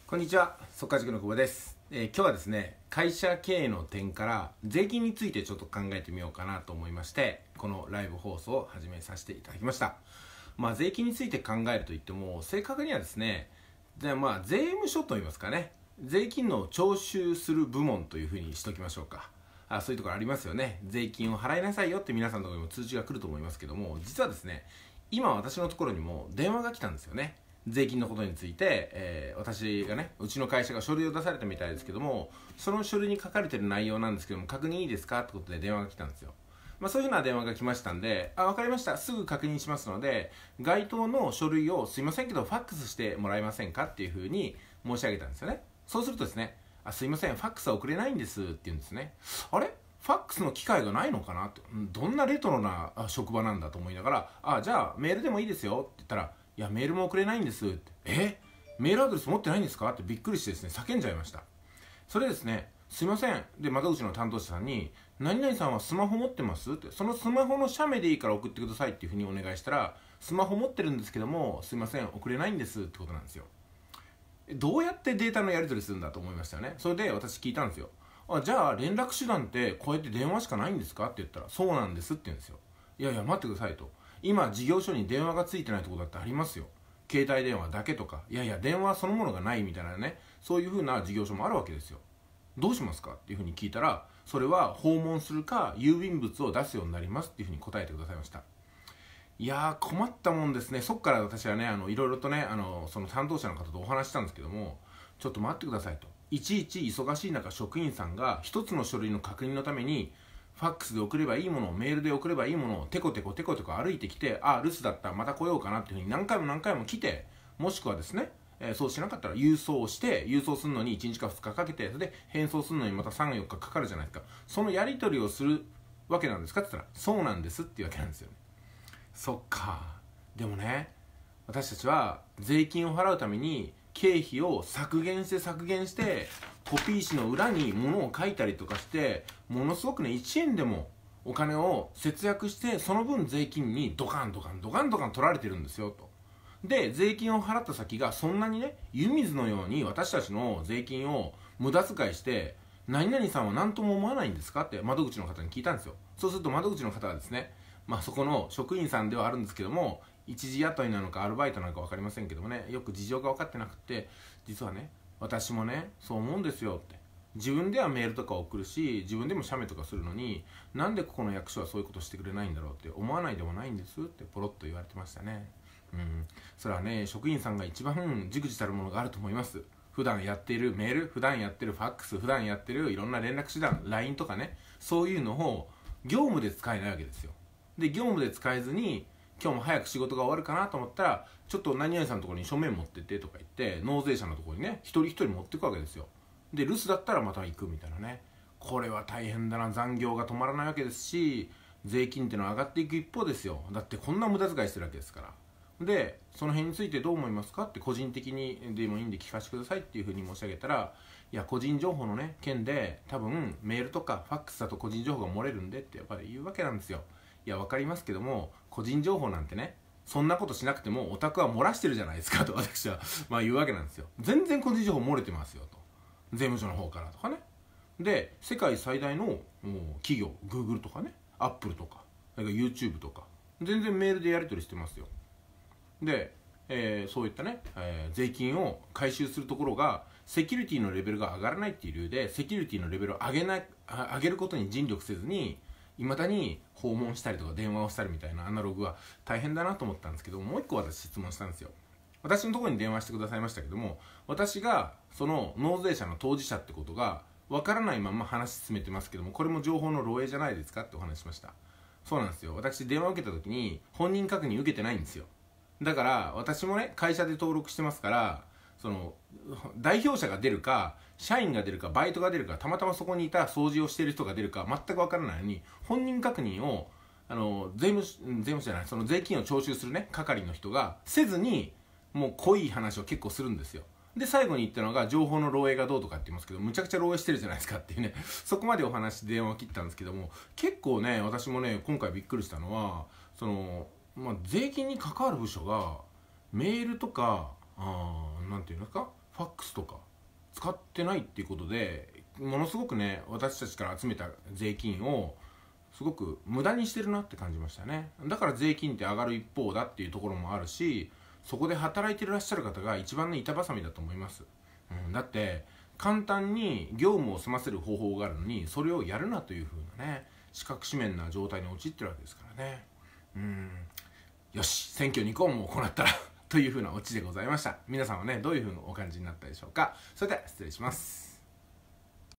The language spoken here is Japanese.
こんにちは、速稼塾の久保です。今日はですね、会社経営の点から税金についてちょっと考えてみようかなと思いまして、このライブ放送を始めさせていただきました。税金について考えるといっても、正確にはですね、税務署といいますかね、税金の徴収する部門というふうにしときましょうか。そういうところありますよね。税金を払いなさいよって皆さんのところにも通知が来ると思いますけども、実はですね、今私のところにも電話が来たんですよね。税金のことについて、私がね、うちの会社が書類を出されたみたいですけども、その書類に書かれている内容なんですけども、確認いいですかってことで電話が来たんですよ。そういうふうな電話が来ましたんで、わかりました、すぐ確認しますので、該当の書類をすいませんけどファックスしてもらえませんかっていうふうに申し上げたんですよね。そうするとですね、すいません、ファックスは送れないんですって言うんですね。あれファックスの機会がないのかなって、どんなレトロな職場なんだと思いながら、じゃあメールでもいいですよって言ったら、いやメールも送れないんですって、メールアドレス持ってないんですかってびっくりしてですね、叫んじゃいました。それですね、すいません、で窓口の担当者さんに、何々さんはスマホ持ってますって、そのスマホの写メでいいから送ってくださいっていうふうにお願いしたら、スマホ持ってるんですけどもすいません送れないんですってことなんですよ。どうやってデータのやり取りするんだと思いましたよね。それで私聞いたんですよ。じゃあ連絡手段ってこうやって電話しかないんですかって言ったら、そうなんですって言うんですよ。いやいや待ってくださいと、今事業所に電話がついてないところだってありますよ。携帯電話だけとか、いやいや電話そのものがないみたいなね、そういう風な事業所もあるわけですよ。どうしますかっていう風に聞いたら、それは訪問するか郵便物を出すようになりますっていう風に答えてくださいました。いやー困ったもんですね。そっから私はね、いろいろとね、その担当者の方とお話したんですけども、ちょっと待ってくださいと、いちいち忙しい中職員さんが一つの書類の確認のためにファックスで送ればいいものを、メールで送ればいいものをテコテコ歩いてきて、留守だったまた来ようかなっていうふうに何回も来て、もしくはですね、そうしなかったら郵送するのに1日か2日かけて、それで返送するのにまた3、4日かかるじゃないですか。そのやり取りをするわけなんですかって言ったら、そうなんですっていうわけなんですよ。そっか。でもね、私たちは税金を払うために経費を削減してコピー紙の裏に物を書いたりとかして、ものすごくね、1円でもお金を節約して、その分税金にドカン取られてるんですよと。で税金を払った先がそんなにね、湯水のように私たちの税金を無駄遣いして、何々さんは何とも思わないんですかって窓口の方に聞いたんですよ。そうすると窓口の方はですね、そこの職員さんではあるんですけども、一時雇いなのかアルバイトなのか分かりませんけどもね、よく事情が分かってなくて、実はね、私もねそう思うんですよって、自分ではメールとか送るし自分でも写メとかするのに、なんでここの役所はそういうことしてくれないんだろうって思わないでもないんですってポロッと言われてましたね。それはね、職員さんが一番じくじたるものがあると思います。普段やっているメール、普段やってるファックス、普段やってるいろんな連絡手段、 LINE とかね、そういうのを業務で使えないわけですよ。で業務で使えずに、今日も早く仕事が終わるかなと思ったら、ちょっと何々さんのところに書面持ってってとか言って納税者のところにね、一人一人持っていくわけですよ。で留守だったらまた行くみたいなね。これは大変だな。残業が止まらないわけですし、税金っていうのは上がっていく一方ですよ。だってこんな無駄遣いしてるわけですから。でその辺についてどう思いますかって、個人的にでもいいんで聞かせてくださいっていうふうに申し上げたら、いや個人情報のね件で多分メールとかファックスだと個人情報が漏れるんでってやっぱり言うわけなんですよ。いや分かりますけども、個人情報なんてね、そんなことしなくてもお宅は漏らしてるじゃないですかと私は言うわけなんですよ。全然個人情報漏れてますよと、税務署の方からとかね。で世界最大のもう企業 Google とかね、 Apple とか、それから YouTube とか全然メールでやり取りしてますよ。で、そういったね、税金を回収するところがセキュリティのレベルが上がらないっていう理由で、セキュリティのレベルを上げることに尽力せずに、いまだに訪問したりとか電話をしたりみたいなアナログは大変だなと思ったんですけど、もう一個私質問したんですよ。私のところに電話してくださいましたけども、私がその納税者の当事者ってことがわからないまま話進めてますけども、これも情報の漏洩じゃないですかってお話しました。そうなんですよ。私電話を受けた時に本人確認受けてないんですよ。だから私もね、会社で登録してますから、その代表者が出るか社員が出るかバイトが出るか、たまたまそこにいた掃除をしている人が出るか全く分からないのに、本人確認を税務じゃない、その税金を徴収するね係の人がせずに、もう濃い話を結構するんですよ。で最後に言ったのが情報の漏洩がどうとかって言いますけど、むちゃくちゃ漏洩してるじゃないですかっていうねそこまでお話電話を切ったんですけども、結構ね私もね今回びっくりしたのは、その税金に関わる部署がメールとかなんていうんですか、 ファックスとか使ってないっていうことで、ものすごくね、私たちから集めた税金をすごく無駄にしてるなって感じましたね。だから税金って上がる一方だっていうところもあるし、そこで働いていらっしゃる方が一番ね、板挟みだと思います。だって簡単に業務を済ませる方法があるのに、それをやるなという風なね、四角四面な状態に陥ってるわけですからね。よし、選挙に行こうも行ったらという風なオチでございました。皆さんはね、どういう風にお感じになったでしょうか。それでは失礼します。